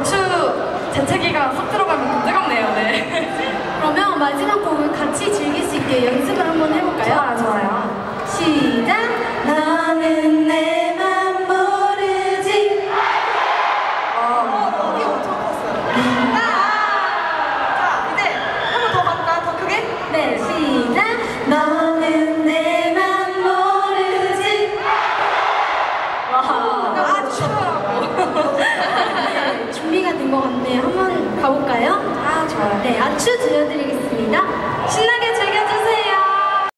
아추 재채기가 쏙 들어가면 좀 뜨겁네요. 네. 그러면 마지막 곡을 같이 즐길 수 있게 연습을 한번 해볼까요? 좋아요. 시작! 너는 내 맘 모르지. 이게 엄청 컸어요. 자, 이제 한 번 더 가볼까요? 더 크게? 네, 시작! 너는 내 맘 모르지. 와, 추워라고. 네, 준비가 된 것 같네요. 한번 가볼까요? 아, 좋아요. 네, 아추 들려드리겠습니다.